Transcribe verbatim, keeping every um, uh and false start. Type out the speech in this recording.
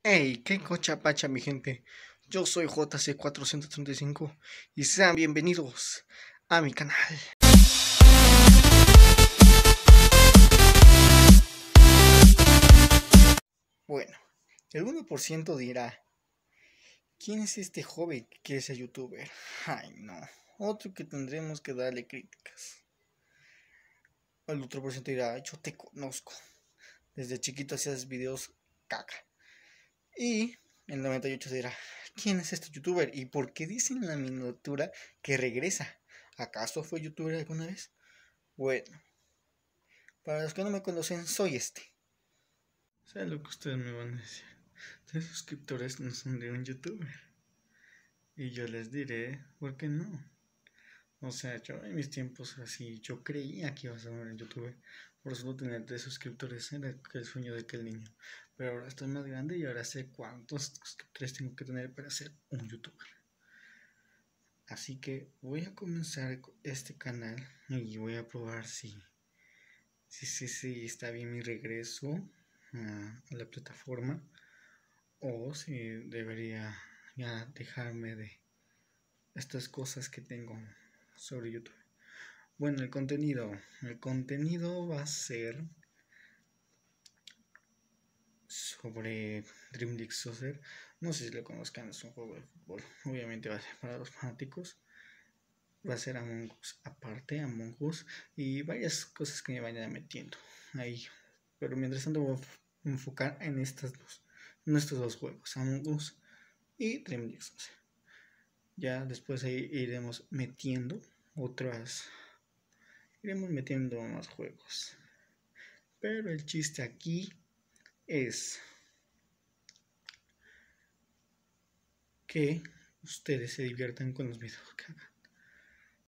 Hey, qué cocha pacha, mi gente. Yo soy J C cuatrocientos treinta y cinco y sean bienvenidos a mi canal. Bueno, el uno por ciento dirá: ¿quién es este joven que quiere ser youtuber? Ay, no, otro que tendremos que darle críticas. El otro por ciento dirá: yo te conozco. Desde chiquito hacías videos caca. Y el noventa y ocho dirá: ¿quién es este youtuber? ¿Y por qué dicen en la miniatura que regresa? ¿Acaso fue youtuber alguna vez? Bueno, para los que no me conocen, soy este. Sé lo que ustedes me van a decir. Tres suscriptores no son de un youtuber. Y yo les diré, ¿por qué no? O sea, yo en mis tiempos así, yo creía que iba a ser un youtuber. Por solo tener tres suscriptores era el sueño de aquel niño. Pero ahora estoy más grande y ahora sé cuántos suscriptores tengo que tener para ser un youtuber. Así que voy a comenzar este canal y voy a probar si, si, si, si está bien mi regreso a, a la plataforma o si debería ya dejarme de estas cosas que tengo sobre YouTube. Bueno, el contenido, el contenido va a ser sobre Dream League Soccer. No sé si lo conozcan, es un juego de fútbol. Obviamente va a ser para los fanáticos. Va a ser Among Us aparte, Among Us y varias cosas que me vayan metiendo ahí. Pero mientras tanto voy a enfocar en estas dos, en estos dos juegos, Among Us y Dream League Soccer. Ya después ahí iremos metiendo otras, iremos metiendo más juegos. Pero el chiste aquí es que ustedes se diviertan con los videos que hagan.